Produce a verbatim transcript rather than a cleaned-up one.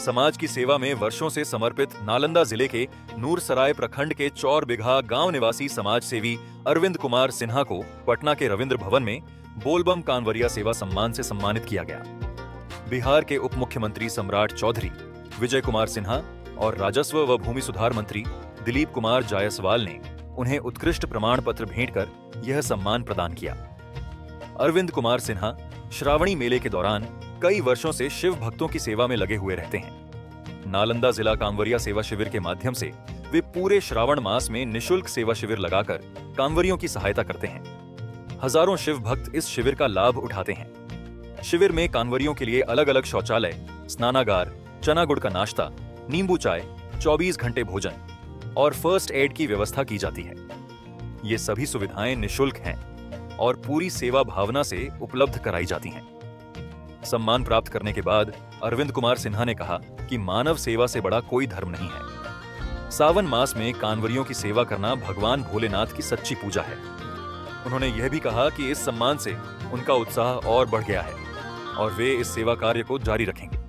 समाज की सेवा में वर्षों से समर्पित नालंदा जिले के नूरसराय प्रखंड के चौर बिघा गांव निवासी समाज सेवी अरविंद कुमार सिन्हा को पटना के रविंद्र भवन में बोलबम कांवरिया सेवा सम्मान से सम्मानित किया गया। बिहार के उप मुख्यमंत्री सम्राट चौधरी, विजय कुमार सिन्हा और राजस्व व भूमि सुधार मंत्री दिलीप कुमार जायसवाल ने उन्हें उत्कृष्ट प्रमाण पत्र भेंट कर यह सम्मान प्रदान किया। अरविंद कुमार सिन्हा श्रावणी मेले के दौरान कई वर्षों से शिव भक्तों की सेवा में लगे हुए रहते हैं। नालंदा जिला कांवरिया सेवा शिविर के माध्यम से वे पूरे श्रावण मास में निशुल्क सेवा शिविर लगाकर कांवरियों की सहायता करते हैं। हजारों शिव भक्त इस शिविर का लाभ उठाते हैं। शिविर में कांवरियों के लिए अलग अलग शौचालय, स्नानागार, चना गुड़ का नाश्ता, नींबू चाय, चौबीस घंटे भोजन और फर्स्ट एड की व्यवस्था की जाती है। ये सभी सुविधाएं निशुल्क हैं और पूरी सेवा भावना से उपलब्ध कराई जाती हैं। सम्मान प्राप्त करने के बाद अरविंद कुमार सिन्हा ने कहा कि मानव सेवा से बड़ा कोई धर्म नहीं है। सावन मास में कांवरियों की सेवा करना भगवान भोलेनाथ की सच्ची पूजा है। उन्होंने यह भी कहा कि इस सम्मान से उनका उत्साह और बढ़ गया है और वे इस सेवा कार्य को जारी रखेंगे।